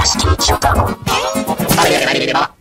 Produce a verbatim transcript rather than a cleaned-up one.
スティッチを頼む。